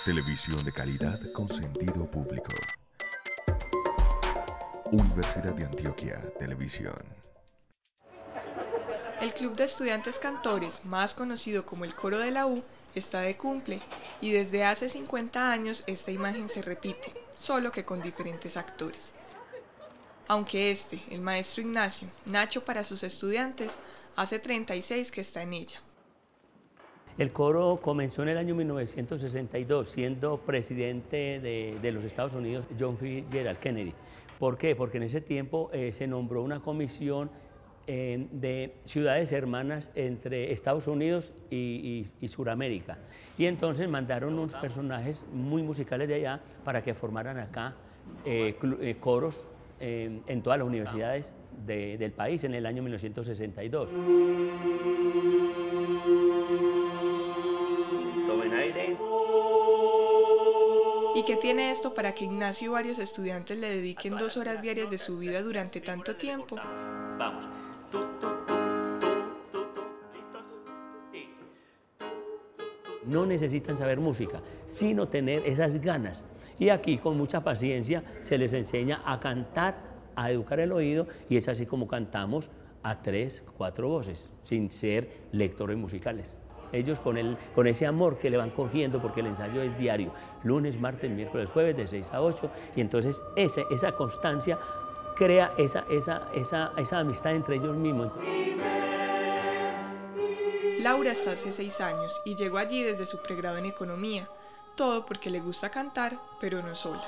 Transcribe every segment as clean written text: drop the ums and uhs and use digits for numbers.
Televisión de calidad con sentido público. Universidad de Antioquia Televisión. El Club de Estudiantes Cantores, más conocido como el Coro de la U, está de cumple y desde hace 50 años esta imagen se repite, solo que con diferentes actores. Aunque el maestro Ignacio, Nacho para sus estudiantes, hace 36 que está en ella. El coro comenzó en el año 1962, siendo presidente de los Estados Unidos John Fitzgerald Kennedy. ¿Por qué? Porque en ese tiempo se nombró una comisión de ciudades hermanas entre Estados Unidos y Suramérica. Y entonces mandaron unos personajes muy musicales de allá para que formaran acá coros en todas las universidades del país en el año 1962. Tomen aire. ¿Y qué tiene esto para que Ignacio y varios estudiantes le dediquen 2 horas diarias de su vida durante tanto tiempo? Vamos. No necesitan saber música, sino tener esas ganas. Y aquí con mucha paciencia se les enseña a cantar, a educar el oído, y es así como cantamos a 3, 4 voces, sin ser lectores musicales. Ellos con ese amor que le van cogiendo, porque el ensayo es diario, lunes, martes, miércoles, jueves, de 6 a 8, y entonces esa constancia crea esa amistad entre ellos mismos. Laura está hace 6 años y llegó allí desde su pregrado en economía, todo porque le gusta cantar, pero no sola.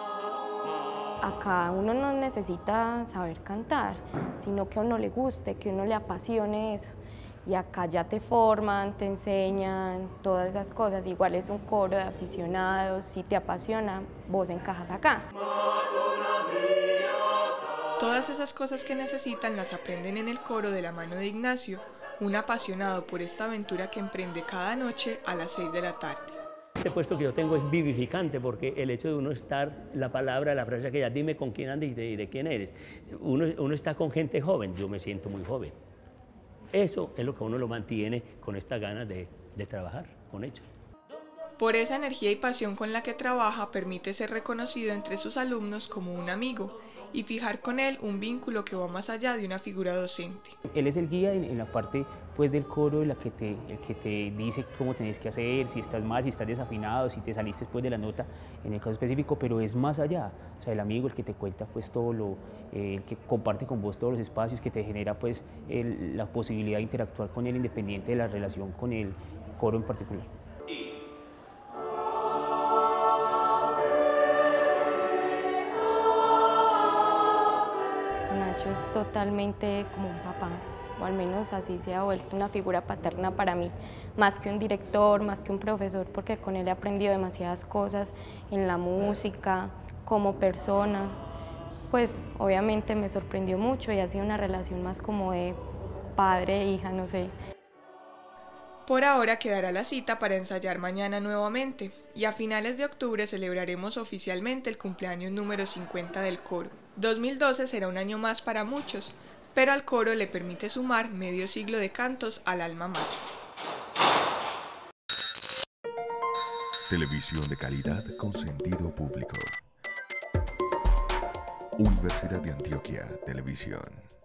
Acá uno no necesita saber cantar, sino que a uno le guste, que a uno le apasione eso. Y acá ya te forman, te enseñan todas esas cosas. Igual es un coro de aficionados, si te apasiona, vos encajas acá. Todas esas cosas que necesitan las aprenden en el coro de la mano de Ignacio, un apasionado por esta aventura que emprende cada noche a las 6 de la tarde. Este puesto que yo tengo es vivificante, porque el hecho de uno estar, la palabra, la frase que ya dime con quién andas y de quién eres. Uno está con gente joven, yo me siento muy joven. Eso es lo que uno lo mantiene con estas ganas de trabajar con ellos. Por esa energía y pasión con la que trabaja, permite ser reconocido entre sus alumnos como un amigo y fijar con él un vínculo que va más allá de una figura docente. Él es el guía en la parte pues, del coro, el que te dice cómo tenés que hacer, si estás mal, si estás desafinado, si te saliste después de la nota, en el caso específico, pero es más allá. O sea, el amigo, el que te cuenta pues, todo el que comparte con vos todos los espacios, que te genera pues, la posibilidad de interactuar con él independiente de la relación con el coro en particular. Nacho es totalmente como un papá, o al menos así se ha vuelto una figura paterna para mí, más que un director, más que un profesor, porque con él he aprendido demasiadas cosas en la música, como persona. Pues obviamente me sorprendió mucho y ha sido una relación más como de padre e hija, no sé. Por ahora quedará la cita para ensayar mañana nuevamente y a finales de octubre celebraremos oficialmente el cumpleaños número 50 del coro. 2012 será un año más para muchos, pero al coro le permite sumar medio siglo de cantos al alma mater. Televisión de calidad con sentido público. Universidad de Antioquia Televisión.